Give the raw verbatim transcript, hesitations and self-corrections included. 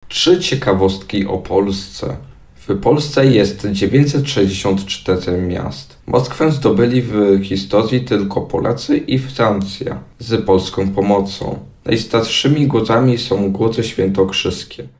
Trzy ciekawostki o Polsce. W Polsce jest dziewięćset sześćdziesiąt cztery miast. Moskwę zdobyli w historii tylko Polacy i Francja z polską pomocą. Najstarszymi górami są Góry Świętokrzyskie.